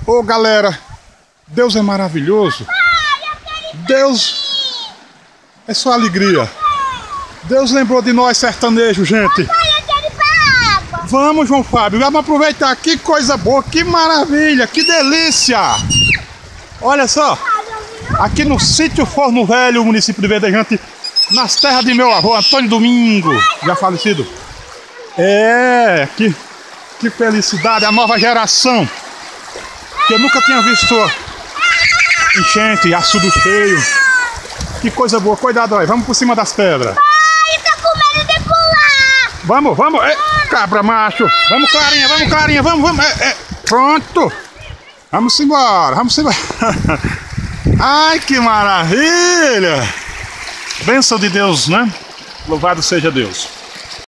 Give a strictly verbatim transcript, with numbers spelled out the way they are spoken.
Ô galera, Deus é maravilhoso. Deus é só alegria. Deus lembrou de nós, sertanejo, gente. Vamos, João Fábio, vamos aproveitar. Que coisa boa, que maravilha, que delícia. Olha só, aqui no sítio Forno Velho, município de Verdejante, nas terras de meu avô, Antônio Domingo, já falecido. É, que, que felicidade, a nova geração. Que eu nunca tinha visto enchente, açude cheio. Que coisa boa, cuidado aí, vamos por cima das pedras. Pai, tá com medo de pular. Vamos, vamos, é, cabra macho. Vamos, Clarinha, vamos, Clarinha, vamos, vamos. É, é, pronto. Vamos embora, vamos embora. Ai, que maravilha. Bênção de Deus, né? Louvado seja Deus.